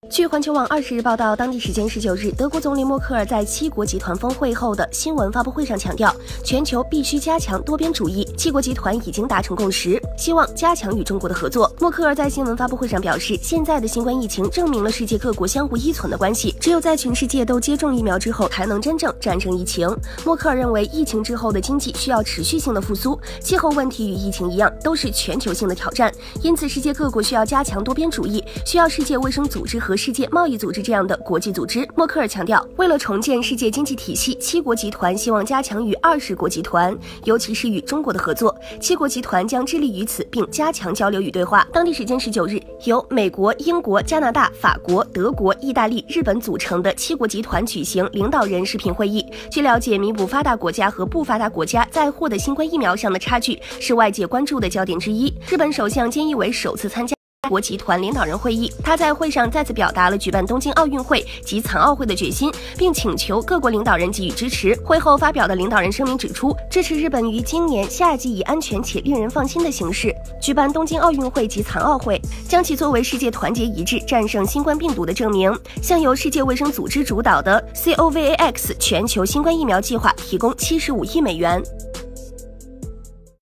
据环球网20日报道，当地时间19日，德国总理默克尔在七国集团峰会后的新闻发布会上强调，全球必须加强多边主义。七国集团已经达成共识，希望加强与中国的合作。默克尔在新闻发布会上表示，现在的新冠疫情证明了世界各国相互依存的关系，只有在全世界都接种疫苗之后，才能真正战胜疫情。默克尔认为，疫情之后的经济需要持续性的复苏，气候问题与疫情一样，都是全球性的挑战，因此世界各国需要加强多边主义，需要世界卫生组织和世界贸易组织这样的国际组织。默克尔强调，为了重建世界经济体系，七国集团希望加强与20国集团，尤其是与中国的合作。七国集团将致力于此，并加强交流与对话。当地时间19日，由美国、英国、加拿大、法国、德国、意大利、日本组成的七国集团举行领导人视频会议。据了解，弥补发达国家和不发达国家在获得新冠疫苗上的差距，是外界关注的焦点之一。日本首相菅义伟首次参加国集团领导人会议，他在会上再次表达了举办东京奥运会及残奥会的决心，并请求各国领导人给予支持。会后发表的领导人声明指出，支持日本于今年夏季以安全且令人放心的形式举办东京奥运会及残奥会，将其作为世界团结一致战胜新冠病毒的证明，向由世界卫生组织主导的 COVAX 全球新冠疫苗计划提供75亿美元。